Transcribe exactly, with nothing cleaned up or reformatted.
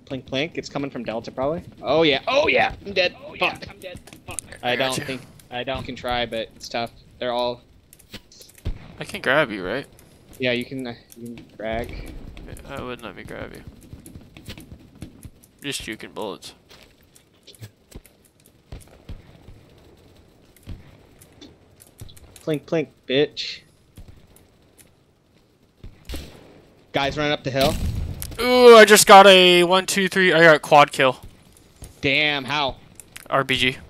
Plink plink. It's coming from Delta probably. Oh yeah. Oh yeah. I'm dead. Oh, Fuck. yeah, I'm dead. Fuck. I, I got don't you. think I don't can try, but it's tough. They're all. I can grab you, right? Yeah, you can. Uh, you can drag. I wouldn't let me grab you. Just juking bullets. Plink plink, bitch. Guys running up the hill. Ooh, I just got a one, two, three. I got a quad kill. Damn, how? R B G.